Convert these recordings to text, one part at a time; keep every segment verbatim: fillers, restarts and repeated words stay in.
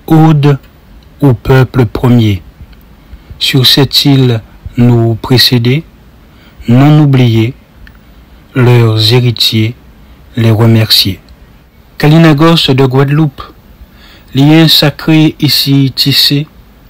Ode au peuple premier. Sur cette île nous précéder, non oublier, leurs héritiers, les remercier. Kalinagos de Guadeloupe, lien sacré ici tissé,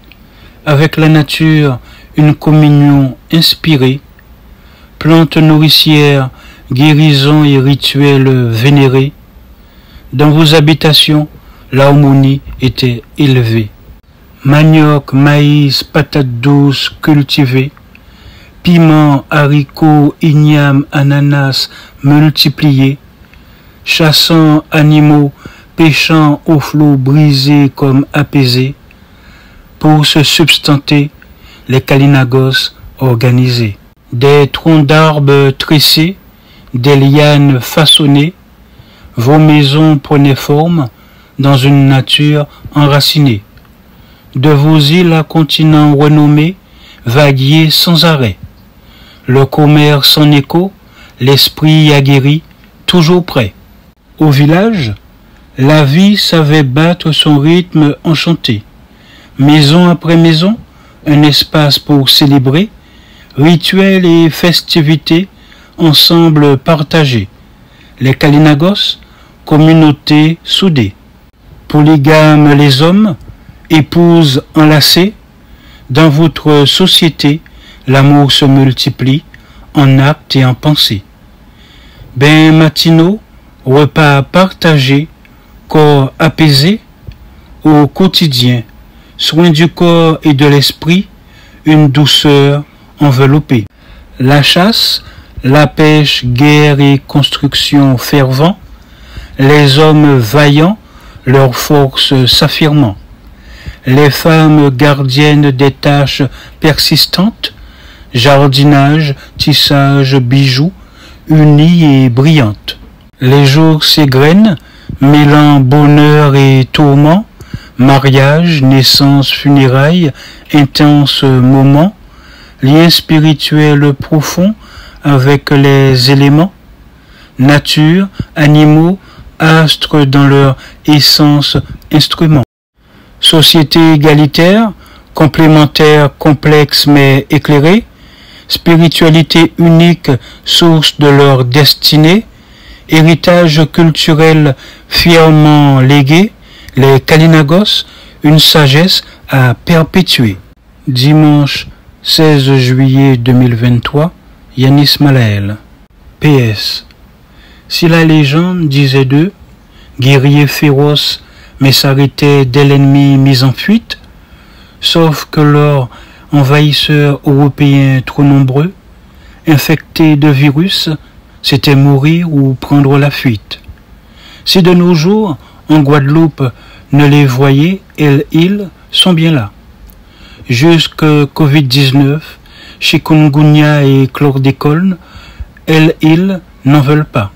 avec la nature une communion inspirée, plantes nourricières, guérison et rituels vénérés. Dans vos habitations, l'harmonie était élevée. Manioc, maïs, patates douces cultivées, piments, haricots, ignames, ananas multipliés, chassant animaux, pêchant aux flots brisés comme apaisés, pour se substanter, les Kalinagos organisés. Des troncs d'arbres tressés, des lianes façonnées, vos maisons prenaient forme dans une nature enracinée. De vos îles à continents renommés, vaguiez sans arrêt. Le commerce en écho, l'esprit aguerri, toujours prêt. Au village, la vie savait battre son rythme enchanté. Maison après maison, un espace pour célébrer, rituels et festivités ensemble partagés. Les Kalinagos, communauté soudée. Polygames les hommes, épouses enlacées, dans votre société, l'amour se multiplie en actes et en pensées. Bains matinaux, repas partagés, corps apaisé, au quotidien, soins du corps et de l'esprit, une douceur enveloppée. La chasse, la pêche, guerre et construction fervent, les hommes vaillants, leur force s'affirmant. Les femmes gardiennes des tâches persistantes, jardinage, tissage, bijoux, unies et brillantes. Les jours s'égrènent, mêlant bonheur et tourment, mariage, naissance, funérailles, intenses moments, lien spirituel profond avec les éléments, nature, animaux, astres dans leur essence, instruments. Société égalitaire, complémentaire, complexe mais éclairée, spiritualité unique, source de leur destinée, héritage culturel fièrement légué, les Kalinagos, une sagesse à perpétuer. Dimanche seize juillet deux mille vingt-trois, Yanis Malael. P S. Si la légende disait d'eux, guerriers féroces, mais s'arrêtaient dès l'ennemi mis en fuite, sauf que leurs envahisseurs européens trop nombreux, infectés de virus, c'était mourir ou prendre la fuite. Si de nos jours, en Guadeloupe, ne les voyez, elles, ils sont bien là. Jusque Covid dix-neuf, chikungunya et chlordécone, elles, ils n'en veulent pas.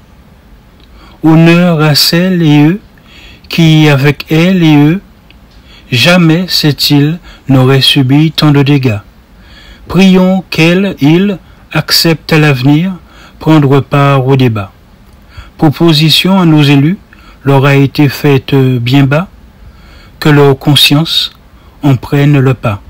Honneur à celles et eux qui, avec elles et eux, jamais cette île n'aurait subi tant de dégâts. Prions qu'elles, ils, acceptent à l'avenir prendre part au débat. Proposition à nos élus leur a été faite bien bas, que leur conscience en prenne le pas.